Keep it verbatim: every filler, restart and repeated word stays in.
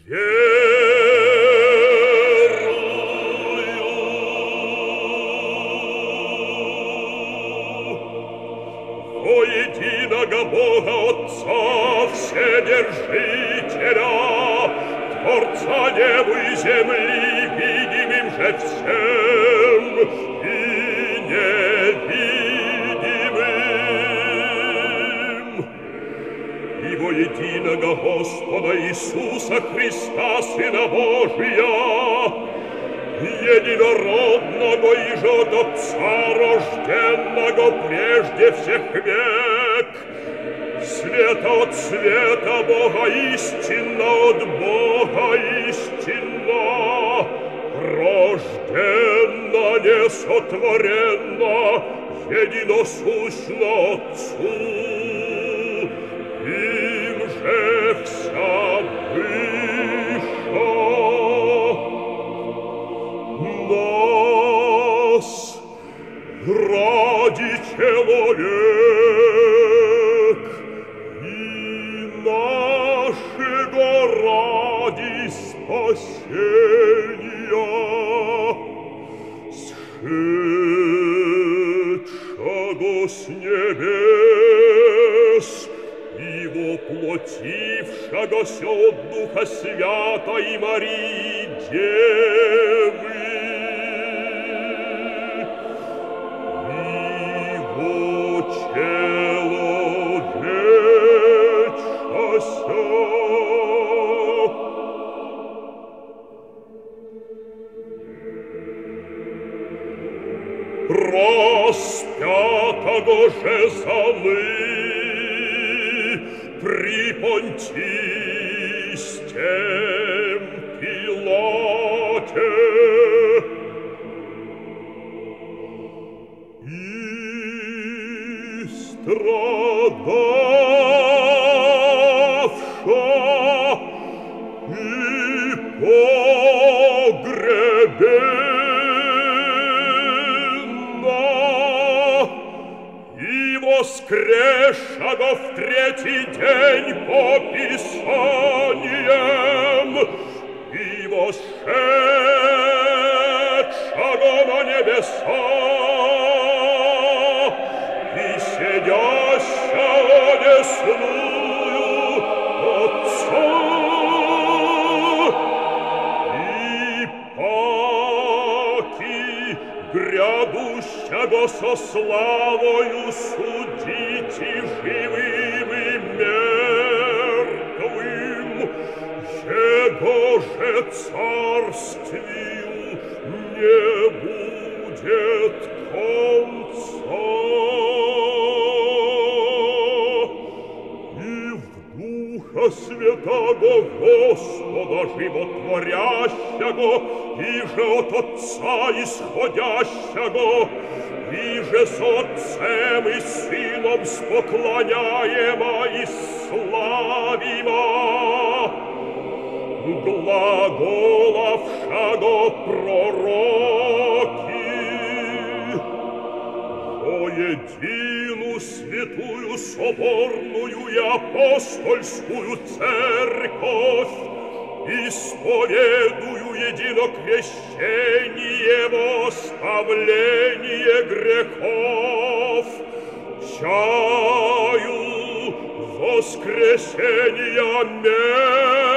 Единого Бога Отца Вседержителя, Творца небу и земли, видимым же всем и невидимым, и во единого Господа Иисуса Христа, Сына Божия, единородного и же от Отца рожденного прежде всех век, света от света Бога истинно от Бога истинно, рожденно, несотворенно, единосущно Отцу, им же вся выша. Нас ради человек и нашего ради спасения сшедшего с небес и воплотившегося от Духа Святой Марии Девы, распятого же за мы при Понтийском Пилате и страдавша и погребенна и воскресшего в третий день по Писаниям и восшедшего на небеса и сидящего одесную Отца и паки грядущего со славою судить и живым и мертвым, его же царствию не будет конца. И в Духа Святого Господа животворящего, и же от Отца исходящего, и же с Отцем и Сыном споклоняемо и славимо, глаголавшего пророки, во едину святую соборную и апостольскую церковь исповедую едино крещение во оставление грехов, чаю воскресения мертвых